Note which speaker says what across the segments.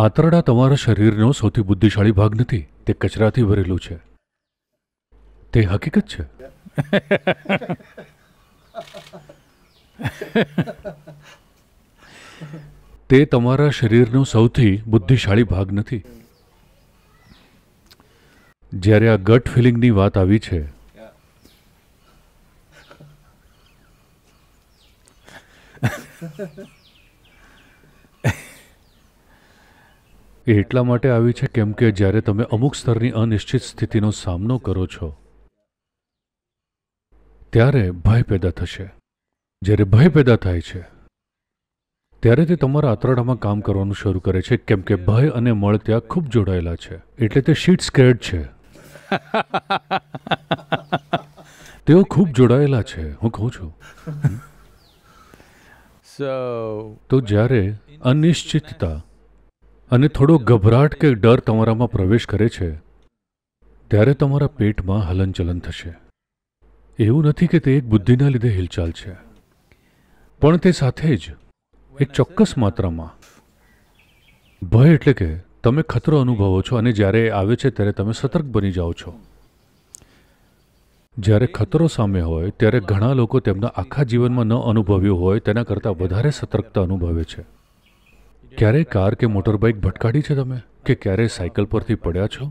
Speaker 1: આંતરડા તમારા શરીરનો સૌથી બુદ્ધિશાળી ભાગ નથી. તે કચરાથી ભરેલું છે. તે હકીકત છે. તે તમારા શરીરનો સૌથી બુદ્ધિશાળી ભાગ નથી. જ્યારે આ ગટ ફિલિંગની વાત આવી છે, એ એટલા માટે આવી છે કેમ કે જ્યારે તમે અમુક સ્તરની અનિશ્ચિત સ્થિતિનો સામનો કરો છો ત્યારે ભય પેદા થશે. જ્યારે ભય પેદા થાય છે ત્યારે તે તમારા આંતરડામાં કામ કરવાનું શરૂ કરે છે કેમ કે ભય અને મળ ત્યાં ખૂબ જોડાયેલા છે. એટલે તે શીટ સ્કેર્ડ છે. તેઓ ખૂબ જોડાયેલા છે. હું કહું છું. તો જ્યારે અનિશ્ચિતતા અને થોડો ગભરાટ કે ડર તમારામાં પ્રવેશ કરે છે ત્યારે તમારા પેટમાં હલનચલન થશે. એવું નથી કે તે એક બુદ્ધિના લીધે હિલચાલ છે, પણ તે સાથે જ એક ચોક્કસ માત્રામાં ભય, એટલે કે તમે ખતરો અનુભવો છો અને જ્યારે એ આવે છે ત્યારે તમે સતર્ક બની જાઓ છો. જ્યારે ખતરો સામે હોય ત્યારે ઘણા લોકો તેમના આખા જીવનમાં ન અનુભવ્યું હોય તેના કરતાં વધારે સતર્કતા અનુભવે છે. ક્યારેય કાર કે મોટરબાઇક ભટકાડી છે તમે? કે ક્યારેય સાયકલ પરથી પડ્યા છો?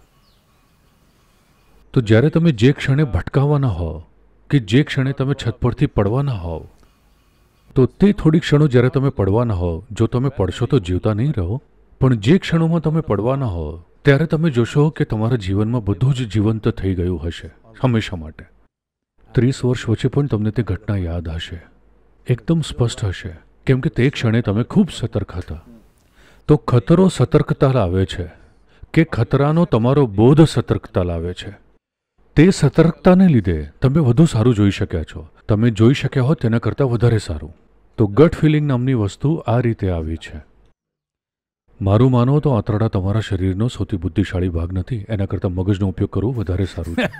Speaker 1: તો જ્યારે તમે જે ક્ષણે ભટકાવાના હોવ કે જે ક્ષણે તમે છત પરથી પડવાના હોવ, તો તે થોડી ક્ષણો જ્યારે તમે પડવાના હોવ, જો તમે પડશો તો જીવતા નહીં રહો, પણ જે ક્ષણોમાં તમે પડવાના હોવ ત્યારે તમે જોશો કે તમારા જીવનમાં બધું જ જીવંત થઈ ગયું હશે હંમેશા માટે. 30 વર્ષ વચ્ચે પણ તમને તે ઘટના યાદ હશે, એકદમ સ્પષ્ટ હશે, કેમ કે તે ક્ષણે તમે ખૂબ સતર્ક હતા. તો ખતરો સતર્કતા લાવે છે કે ખતરાનો તમારો બોધ સતર્કતા લાવે છે. તે સતર્કતાને લીધે તમે વધુ સારું જોઈ શક્યા છો. તમે જોઈ શક્યા હો તેના કરતાં વધારે સારું. તો ગટ ફિલિંગ નામની વસ્તુ આ રીતે આવી છે. મારું માનો તો આંતરડા તમારા શરીરનો સૌથી બુદ્ધિશાળી ભાગ નથી. એના કરતાં મગજનો ઉપયોગ કરવો વધારે સારું છે.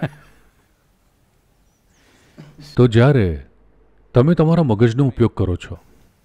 Speaker 1: તો જ્યારે તમે તમારા મગજનો ઉપયોગ કરો છો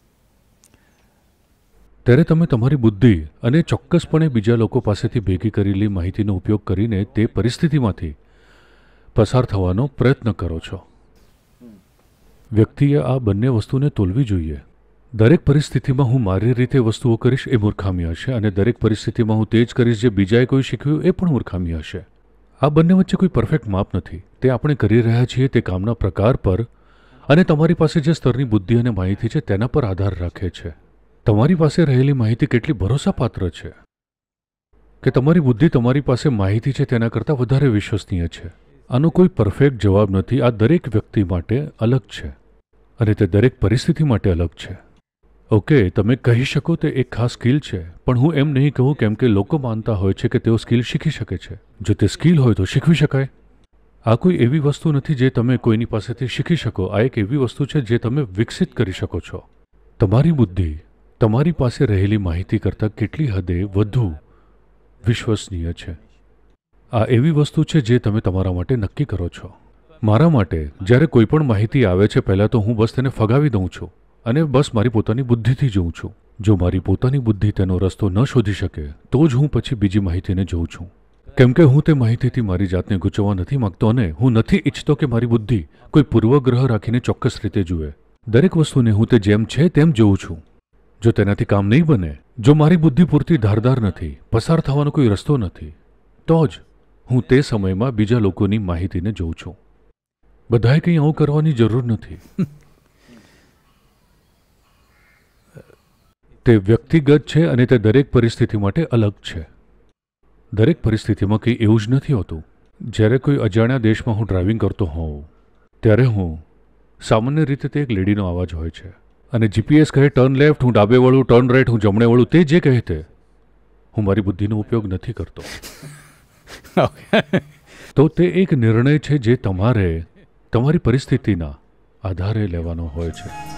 Speaker 1: ત્યારે તમે તમારી બુદ્ધિ અને ચોક્કસપણે બીજા લોકો પાસેથી ભેગી કરેલી માહિતીનો ઉપયોગ કરીને તે પરિસ્થિતિમાંથી પસાર થવાનો પ્રયત્ન કરો છો. વ્યક્તિએ આ બંને વસ્તુને તોલવી જોઈએ. દરેક પરિસ્થિતિમાં હું મારી રીતે વસ્તુઓ કરીશ એ મૂર્ખામી હશે, અને દરેક પરિસ્થિતિમાં હું તે જ કરીશ જે બીજાએ કોઈ શીખ્યું એ પણ મૂર્ખામી હશે. આ બંને વચ્ચે કોઈ પરફેક્ટ માપ નથી. તે આપણે કરી રહ્યા છીએ તે કામના પ્રકાર પર અને તમારી પાસે જે સ્તરની બુદ્ધિ અને માહિતી છે તેના પર આધાર રાખે છે. તમારી પાસે રહેલી માહિતી કેટલી ભરોસાપાત્ર છે કે તમારી બુદ્ધિ તમારી પાસે માહિતી છે તેના કરતાં વધારે વિશ્વસનીય છે. આનો કોઈ પરફેક્ટ જવાબ નથી. આ દરેક વ્યક્તિ માટે અલગ છે અને તે દરેક પરિસ્થિતિ માટે અલગ છે. ઓકે, તમે કહી શકો તે એક ખાસ સ્કિલ છે, પણ હું એમ નહીં કહું કેમ કે લોકો માનતા હોય છે કે તેઓ સ્કિલ શીખી શકે છે. જો તે સ્કિલ હોય તો શીખવી શકાય. આ કોઈ એવી વસ્તુ નથી જે તમે કોઈની પાસેથી શીખી શકો. આ એક એવી વસ્તુ છે જે તમે વિકસિત કરી શકો છો. તમારી બુદ્ધિ તમારી પાસે રહેલી માહિતી કરતાં કેટલી હદે વધુ વિશ્વસનીય છે. આ એવી વસ્તુ છે જે તમે તમારા માટે નક્કી કરો છો. મારા માટે જ્યારે કોઈ પણ માહિતી આવે છે પહેલાં તો હું બસ તેને ફગાવી દઉં છું અને બસ મારી પોતાની બુદ્ધિથી જોઉં છું. જો મારી પોતાની બુદ્ધિ તેનો રસ્તો ન શોધી શકે તો જ હું પછી બીજી માહિતીને જોઉં છું. કેમ કે હું તે માહિતીથી મારી જાતને ગૂંચવવા નથી માંગતો અને હું નથી ઈચ્છતો કે મારી બુદ્ધિ કોઈ પૂર્વગ્રહ રાખીને ચોક્કસ રીતે જુએ. દરેક વસ્તુને હું તે જેમ છે તેમ જોઉં છું. જો તેનાથી કામ નહીં બને, જો મારી બુદ્ધિ પૂરતી ધારદાર નથી, પસાર થવાનો કોઈ રસ્તો નથી, તો જ હું તે સમયમાં બીજા લોકોની માહિતીને જોઉં છું. બધાએ કંઈ આવું કરવાની જરૂર નથી. તે વ્યક્તિગત છે અને તે દરેક પરિસ્થિતિ માટે અલગ છે. દરેક પરિસ્થિતિમાં કંઈ એવું જ નથી હોતું. જ્યારે કોઈ અજાણ્યા દેશમાં હું ડ્રાઇવિંગ કરતો હોઉં ત્યારે હું સામાન્ય રીતે તે એક લેડીનો અવાજ હોય છે અને જીપીએસ કહે ટર્ન લેફ્ટ, હું ડાબે વળું, ટર્ન રાઈટ, હું જમણે વળું, તે જે કહે તે હું મારી બુદ્ધિનો ઉપયોગ નથી કરતો. તો તે એક નિર્ણય છે જે તમારે તમારી પરિસ્થિતિના આધારે લેવાનો હોય છે.